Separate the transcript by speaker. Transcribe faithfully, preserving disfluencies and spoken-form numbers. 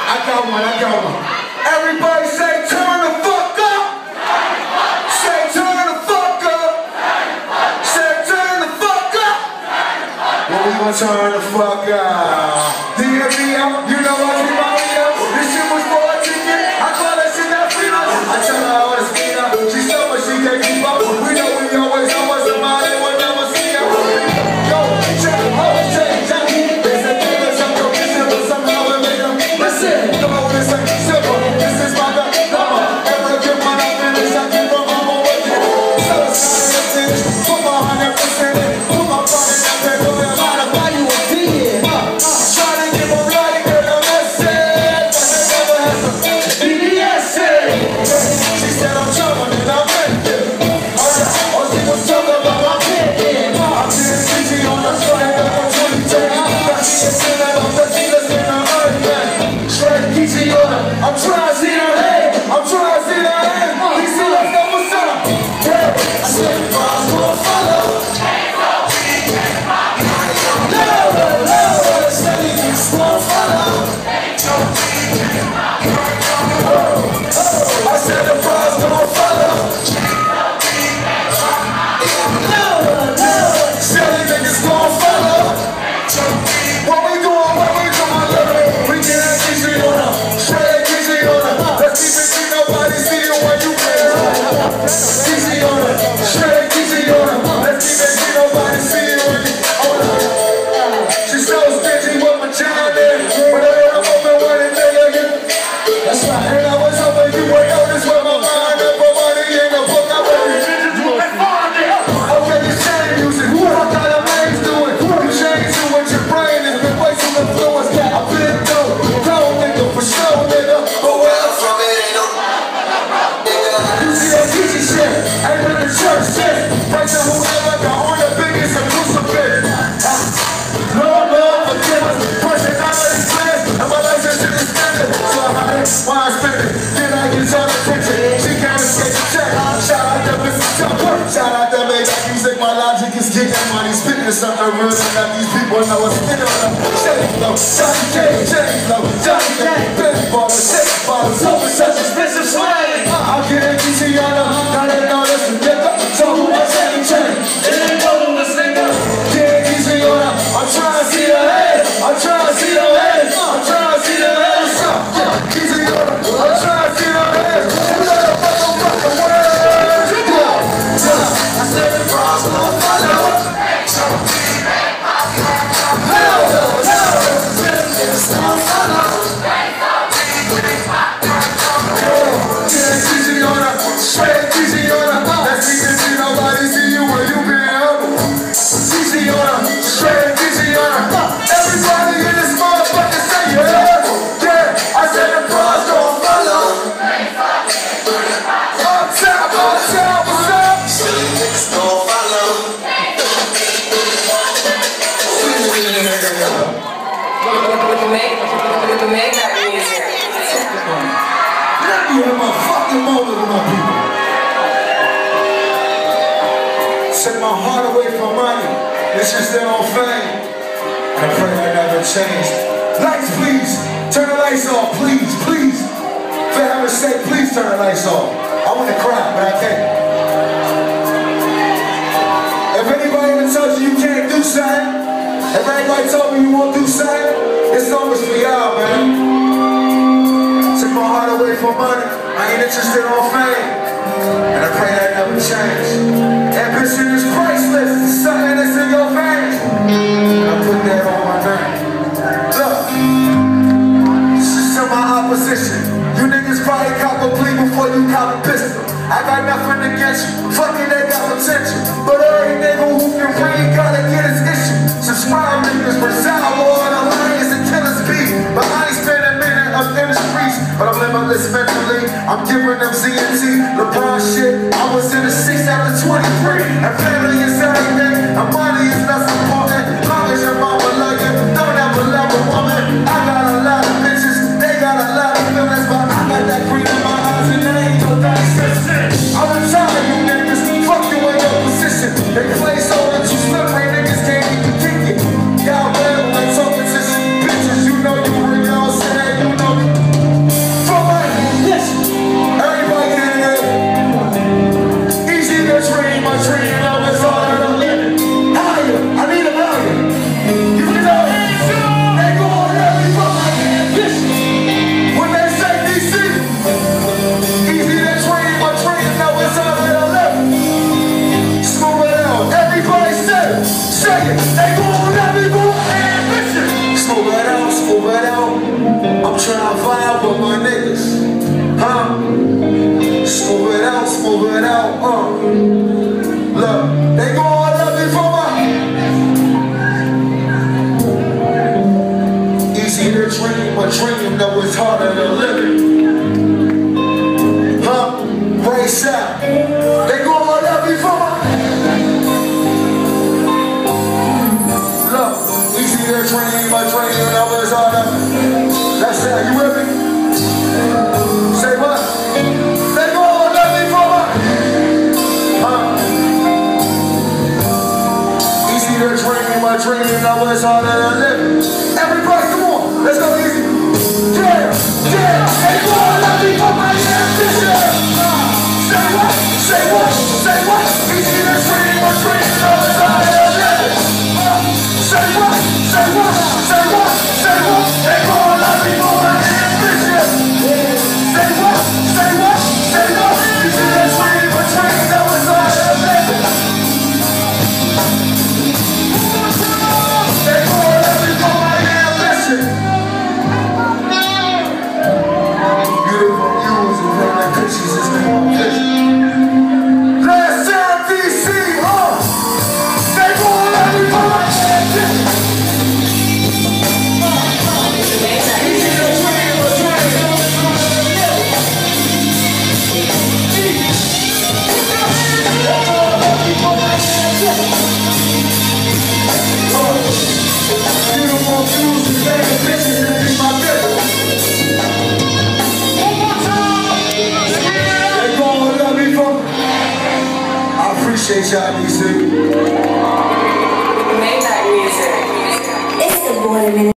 Speaker 1: I got one, I got one. Everybody say turn the fuck up. Say turn the fuck up. Say turn the fuck up. Well, we gonna turn the fuck up. D M V out, you know I keep my way up. This shit was for a ticket. I call that shit that freedom. I tell her all the speed up. She so much she can't keep up. We know we always know what's somebody will never see her. Yo, check, always change, change. They say things I'm your business, but somehow we make them listen. Come on, this ain't simple. This is my God. Mama, ever give my life finish, I keep on mama working. So it's not a thing. Put my hundred percent in. Put my phone in that paper. A lot of value in being. Try to give a right girl a message, but they never have some B D S. She said I'm trouble and I'm ready. Oh, she was talking about my pit. I'm getting busy on the side of my twenty twenty. Got me a sinner, I'm the dealers in the earth, man. Straight easy on her. I'm trying to see her head. I'm trying to see her head. These sellers know what's up. Yeah. I said the boss will follow. No, no, no. I said the boss will follow. I said the boss will follow. No, no. Silly niggas gon' follow. What we doing, what we doing, we get easy on her. Straight easy on her. Let's keep it clean, nobody see you when you play her. Easy on her. Straight easy on her. Let's keep it clean, nobody see you when you on her. She's so stingy with my child there. But I heard I'm open when it take again. That's right. And I was hoping you would notice where my mind and my money in the book. I read it. Okay, you change music. What kind of names doing? You change to what your brain is. Been way too influenced that I've been through. Don't nigga for sure, nigga. But where I'm from, it ain't no nigga. You see that easy shit? Ain't been the church shit. Right to whoever got on the biggest and crucifix. Lord, Lord, forgive us. Personality plans, and my license is extended. So I had it, why I spend it? Then I get all the attention. She can't escape the check. Shout out to Mister Chopper. Shout out to Maybach Music. My logic is kicking money. Spitting something real and that these people know it's spinning on them. Shady flow, Johnny K, Shady flow, Johnny K. Benny ball, shake bottles, over such expensive swag. I'll get it easy on them. Now they know this is nigga. So who wants any change? It ain't no to this nigga. Get it easy on them. I'm trying to see her head. I'm trying to see her head. I'm trying to see her head. What's up? Yeah, easy on them. I'm trying to see her head. You know the fucking fucking words. Yeah. I said the cross will follow. Hell no, no. It's not follow. Get it easy on her. Straight easy on her. Let's see if see nobody see you when you been up. Easy on her. Straight easy on her. Everybody in this motherfucker say yeah. Yeah. I said the cross don't follow. Uptown, uptown, what's up? Silly niggas don't follow.
Speaker 2: We can make, we can make that music.
Speaker 1: Let me have my fucking moment with my people. Took my heart away from money. This is their own fame. And I pray that never changed. Lights, please. Turn the lights off, please, please. For heaven's sake, please turn the lights off. I want to cry, but I can't. If anybody ever tells you you can't do something, if anybody told me you won't do something, this song is for y'all, man. Took my heart away from money. I ain't interested on fame. And I pray that never change. Ambition is priceless. It's something that's in your veins. And I put that on my name. Look, this is to my opposition. You niggas probably cop a plea before you cop a pistol. I got nothing against you. Fuck it, they got potential. But every nigga who can read gotta get his issue. Subscribe niggas, reside war, the lions and killers beat. But I ain't spend a minute up in the streets. But I'm limitless mentally. I'm giving them Z N T, LeBron shit. I was in the six after twenty-three. And family is everything. And money is less important. Long as your mama love you, don't ever love a woman. I got a lot of bitches. They got a lot of feelings. But I got that green in my eyes and they ain't no that. I'm tired of you niggas. Fuck you in your position. They play so that you slippery niggas can't even kick it. Y'all better like talking to some bitches. You know you real, say you know me. for my niggas, huh? Smooth it out, smooth it out, uh. Look, they gon' love me for my. Easy to dream, a dream that was harder than living. Huh? Race out. They gon' love me for my. Look, easy to dream, a dream that was harder. That's it, you with me? Say what? They gon' love me for my. Huh? Easy to dream, a dream that was harder than living. Everybody, come on, let's go easy. Yeah, yeah, they gon' love me for my ambition. Say what? Say what? Say what? Easy to dream, a dream that was harder than living. Say what? Say what? Say what? Say what? They gon' love me for my ambition. Say what? Say what? Say what? Easy to dream, a dream that was harder than living. They gon' love me for my ambition. Beautiful views and running pictures is my vision. Last time D C, huh? They gon' love me for my ambition. Beautiful views and running pictures is my vision. They gon' love me for. I appreciate y'all, D C.
Speaker 2: Maybach music.
Speaker 3: It's the boy.